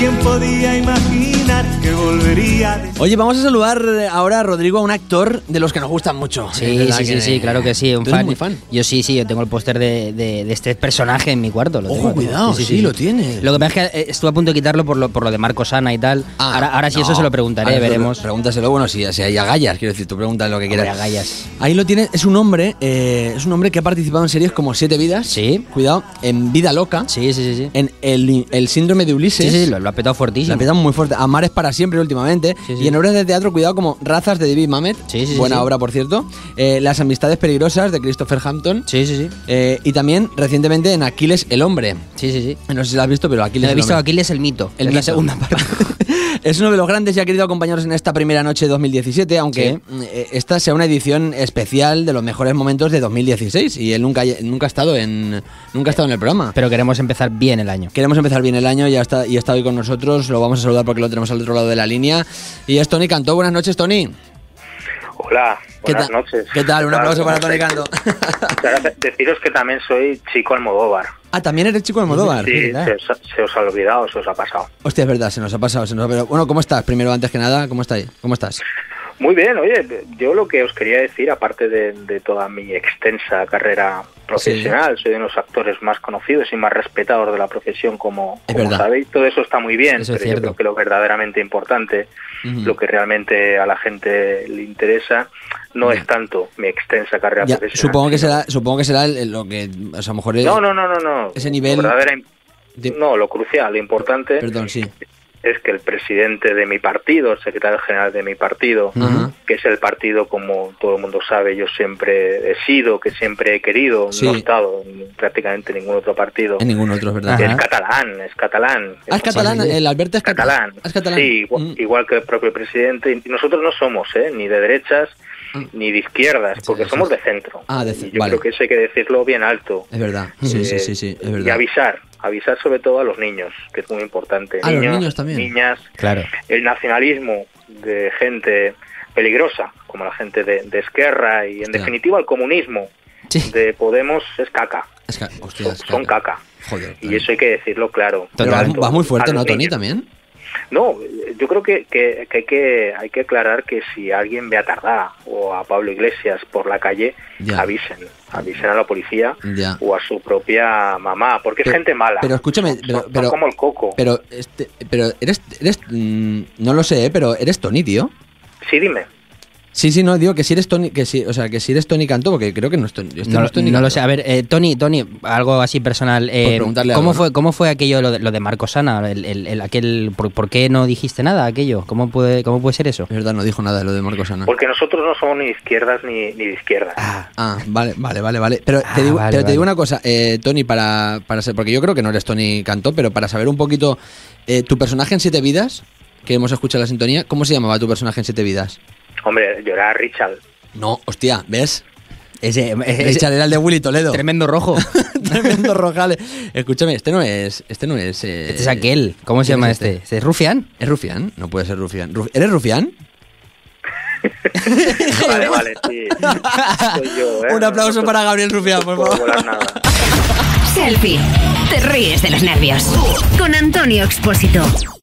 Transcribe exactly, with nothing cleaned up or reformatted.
¿quién podía imaginar que volvería? De... Oye, vamos a saludar ahora a Rodrigo, a un actor de los que nos gustan mucho. Sí, sí, sí, sí, claro que sí, un ¿Tú fan. eres muy fan? Yo sí, sí, yo tengo el póster de, de, de este personaje en mi cuarto. Lo Ojo, tengo, cuidado, sí, sí, sí, sí, lo sí. tiene. Lo que pasa es que eh, estuve a punto de quitarlo por lo, por lo de Marco Sana y tal. Ah, ahora, ahora sí, no. eso se lo preguntaré, Ahora, veremos. Pregúntaselo, bueno, si, si hay agallas, quiero decir, tú preguntas lo que quieras. Hombre, agallas. Ahí lo tiene, es un hombre, eh, es un hombre que ha participado en series como Siete Vidas. Sí. Cuidado, en Vida Loca. Sí, sí, sí, sí. En el, el síndrome de Ulises. Sí, sí, lo, lo ha petado fuertísimo. La petado muy fuerte. Amar es para siempre últimamente. Sí, sí. Y en obras de teatro, cuidado, como Razas de David Mamet. Sí, sí, Buena sí. obra, por cierto. Eh, Las amistades peligrosas de Christopher Hampton. Sí, sí, sí. Eh, y también recientemente en Aquiles el hombre. Sí, sí, sí. No sé si lo has visto, pero Aquiles He el visto hombre. Aquiles el mito. El es la mito. segunda parte. Es uno de los grandes y ha querido acompañarnos en esta primera noche de dos mil diecisiete, aunque Sí. eh, esta sea una edición especial de los mejores momentos de dos mil dieciséis y él nunca, nunca ha estado en nunca ha estado en el programa. Pero queremos empezar bien el año. Queremos empezar bien el año, ya está, y está hoy con nosotros, lo vamos a saludar porque lo tenemos al otro lado de la línea. Y es Tony Cantó. Buenas noches, Tony. Hola, ¿Qué buenas tal? noches. ¿Qué tal? Un aplauso para Tony Cantó. Deciros que también soy Chico Almodóvar. Ah, también eres Chico Almodóvar. Sí, ¿Verdad? se os, ha- se os ha olvidado, se os ha pasado. Hostia, es verdad, se nos ha pasado, se nos ha pero bueno, ¿cómo estás? Primero, antes que nada, ¿cómo estáis? ¿Cómo estás? Muy bien, oye, yo lo que os quería decir, aparte de, de toda mi extensa carrera profesional, soy de los actores más conocidos y más respetados de la profesión, como, Es como verdad. sabéis, todo eso está muy bien, Eso es pero yo cierto. creo que lo verdaderamente importante, Ujú. lo que realmente a la gente le interesa, no es tanto mi extensa carrera Ya, profesional. supongo que sino- será, supongo que será el- lo que, o sea, a lo mejor el- No, no, no, no, no. ese nivel- Lo verdadera- de- No, lo crucial, lo importante Perdón, sí. es que el presidente de mi partido, el secretario general de mi partido, Ujú. que es el partido, como todo el mundo sabe, yo siempre he sido, que siempre he querido, Sí. no he estado en prácticamente ningún otro partido, En ningún otro, es verdad. que Ajá. es catalán, es catalán. Ah, es catalán, Sí, sí, sí. el Alberto es catalán. catalán. Ah, es catalán. Sí, igual, Mm. igual que el propio presidente. Y nosotros no somos, ¿eh? ni de derechas Mm. ni de izquierdas, porque Sí, sí, somos sí. de centro. Ah, de Y ce- yo vale. creo que eso hay que decirlo bien alto. Es verdad. Sí, Eh, sí, sí, sí, es Y verdad. avisar, avisar sobre todo a los niños, que es muy importante. A los niños también. Niñas, Claro. el nacionalismo de gente peligrosa, como la gente de, de Esquerra, y en Hostia. definitiva el comunismo Sí. de Podemos es caca, Es ca- hostia, son, es son caca. caca. Joder. Y eso hay que decirlo claro. Pero Total. vas, vas muy fuerte, A ¿no, los Tony, niños. también? No, yo creo que, que, que hay que hay que aclarar que si alguien ve a Tardá o a Pablo Iglesias por la calle, Ya. avisen, avisen a la policía Ya. o a su propia mamá, porque es Pero- gente mala. pero escúchame, Son- pero- son pero- como el coco. Pero, este, pero eres, eres, mm, no lo sé, ¿eh? Pero eres Tony, tío. Sí, dime. Sí, sí, no, digo que si eres Tony, que si, o sea, que si eres Tony Cantó, porque creo que no es Tony. este No, no es Tony no lo Cantó. sé. A ver, eh, Tony, Tony, algo así personal. eh, Por preguntarle ¿cómo algo, ¿no? fue, ¿Cómo fue aquello lo de, lo de Marco Sana? El, el- el- aquel, por, por qué no dijiste nada aquello? ¿Cómo puede, cómo puede ser eso? Es verdad, no dijo nada de lo de Marcos Ana. Porque nosotros no somos ni de izquierdas ni, ni de izquierdas. Ah, Ah, vale, vale, vale, vale. Pero Ah, te digo, vale, pero te digo vale. una cosa, eh, Tony, para, para ser, porque yo creo que no eres Tony Cantó, pero para saber un poquito, eh, tu personaje en Siete Vidas, que hemos escuchado la sintonía, ¿cómo se llamaba tu personaje en Siete Vidas? Hombre, yo era Richard. No, hostia, ¿ves? ese, ese- Richard era el de Willy Toledo. tremendo rojo. Tremendo rojales. Escúchame, este no es, este no es. eh, Este es aquel. ¿Cómo se ¿quién llama es este? ¿Este es Rufián? ¿Es Rufián? No puede ser Rufián. Ruf- ¿Eres Rufián? Vale, vale, sí. Soy yo, ¿eh? Un aplauso No, para Gabriel Rufián, por no puedo favor. volar nada. Selfie. Te ríes de los nervios. Con Antonio Expósito.